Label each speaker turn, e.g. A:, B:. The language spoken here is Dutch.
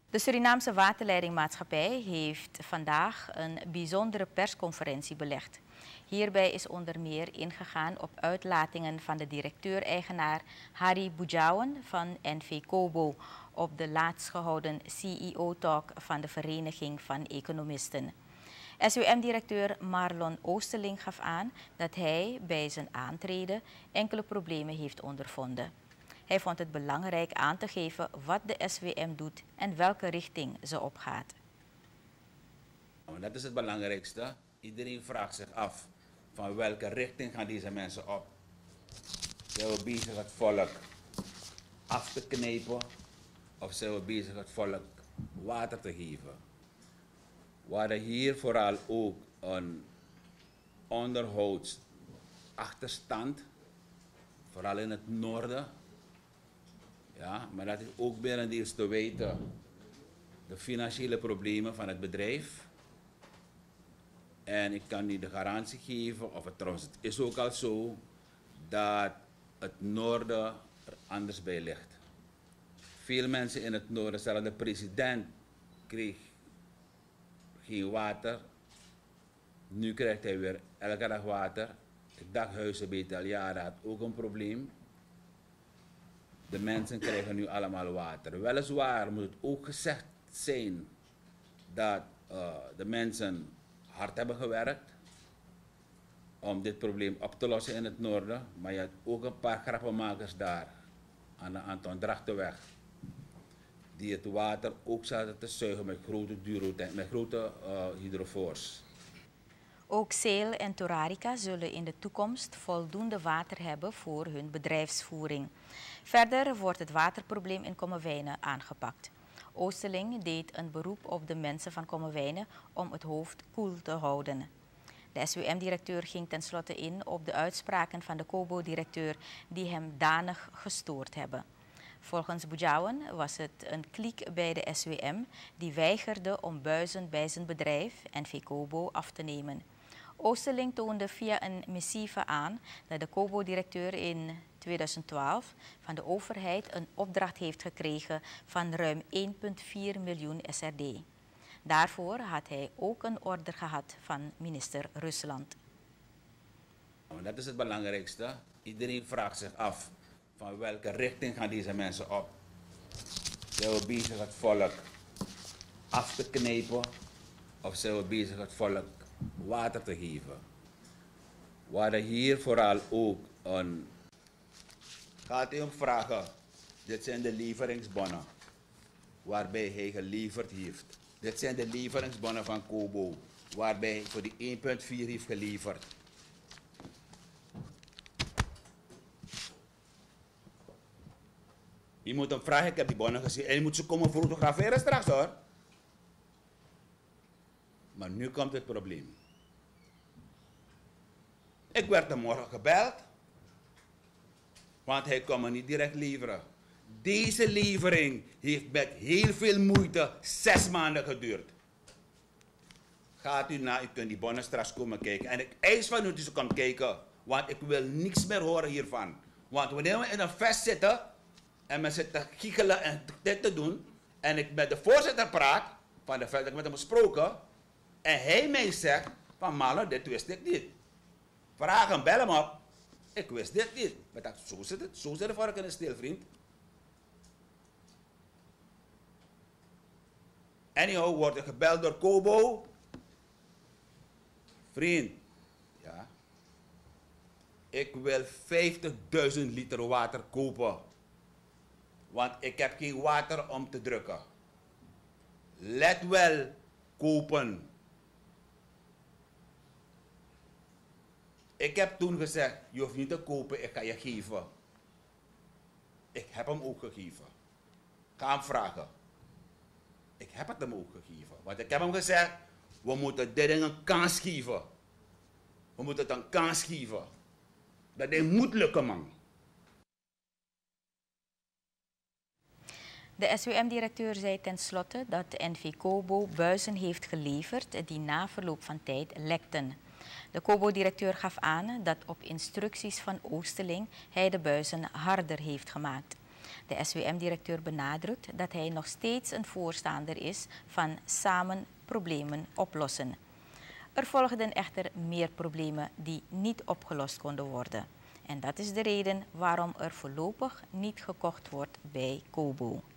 A: De Surinaamse Waterleidingmaatschappij heeft vandaag een bijzondere persconferentie belegd. Hierbij is onder meer ingegaan op uitlatingen van de directeur-eigenaar Harry Boudjouwen van NV Kobo op de laatst gehouden CEO-talk van de Vereniging van Economisten. SWM-directeur Marlon Oosterling gaf aan dat hij bij zijn aantreden enkele problemen heeft ondervonden. Hij vond het belangrijk aan te geven wat de SWM doet en welke richting ze opgaat.
B: Dat is het belangrijkste. Iedereen vraagt zich af van welke richting gaan deze mensen op. Zijn we bezig het volk af te knijpen of zijn we bezig het volk water te geven? We hadden hier vooral ook een onderhoudsachterstand, vooral in het noorden. Ja, maar dat is ook binnendeels te weten de financiële problemen van het bedrijf. En ik kan niet de garantie geven, of het is ook al zo, dat het noorden er anders bij ligt. Veel mensen in het noorden, zelfs de president kreeg geen water. Nu krijgt hij weer elke dag water. Het dakhuizen bij Italianen had ook een probleem. De mensen krijgen nu allemaal water. Weliswaar moet het ook gezegd zijn dat de mensen hard hebben gewerkt om dit probleem op te lossen in het noorden. Maar je hebt ook een paar grappenmakers daar aan de Anton Drachtenweg die het water ook zaten te zuigen met grote hydrofoors.
A: Ook Zeil en Torarica zullen in de toekomst voldoende water hebben voor hun bedrijfsvoering. Verder wordt het waterprobleem in Kommerwijnen aangepakt. Oosterling deed een beroep op de mensen van Kommerwijnen om het hoofd koel te houden. De SWM-directeur ging tenslotte in op de uitspraken van de Kobo-directeur die hem danig gestoord hebben. Volgens Boudjouwen was het een kliek bij de SWM die weigerde om buizen bij zijn bedrijf NV Kobo af te nemen. Oosterling toonde via een missieve aan dat de Kobo-directeur in 2012 van de overheid een opdracht heeft gekregen van ruim 1,4 miljoen SRD. Daarvoor had hij ook een order gehad van minister Rusland.
B: Dat is het belangrijkste. Iedereen vraagt zich af van welke richting gaan deze mensen op. Zijn we bezig het volk af te knijpen of zijn we bezig het volk water te geven? We hadden hier vooral ook een... Gaat u hem vragen, dit zijn de leveringsbonnen waarbij hij geleverd heeft. Dit zijn de leveringsbonnen van Kobo waarbij hij voor die 1,4 heeft geleverd. Je moet hem vragen, ik heb die bonnen gezien en je moet ze komen fotograferen straks hoor. Maar nu komt het probleem. Ik werd hem morgen gebeld, want hij kon me niet direct leveren. Deze levering heeft met heel veel moeite 6 maanden geduurd. Gaat u na, u kunt die bonnen straks komen kijken. En ik eis van u dat u komt kijken, want ik wil niks meer horen hiervan. Want wanneer we in een vest zitten en men zit te giechelen en dit te doen, en ik met de voorzitter praat, van de veld, ik met hem gesproken, en hij mij zegt, van Marlon, dit wist ik niet. Vraag hem, bel hem op. Ik wist dit niet. Maar dat, zo zit het. Zo zit de vork in een steel, vriend. Anyhow, wordt ik gebeld door Kobo. Vriend, ja. Ik wil 50.000 liter water kopen. Want ik heb geen water om te drukken. Let wel kopen. Ik heb toen gezegd, je hoeft niet te kopen, ik ga je geven. Ik heb hem ook gegeven. Ga hem vragen. Ik heb het hem ook gegeven. Want ik heb hem gezegd, we moeten dit ding een kans geven. We moeten het een kans geven. Dat ding moet lukken, man.
A: De SWM-directeur zei tenslotte dat NV Kobo buizen heeft geleverd die na verloop van tijd lekten. De Kobo-directeur gaf aan dat op instructies van Oosterling hij de buizen harder heeft gemaakt. De SWM-directeur benadrukt dat hij nog steeds een voorstander is van samen problemen oplossen. Er volgden echter meer problemen die niet opgelost konden worden. En dat is de reden waarom er voorlopig niet gekocht wordt bij Kobo.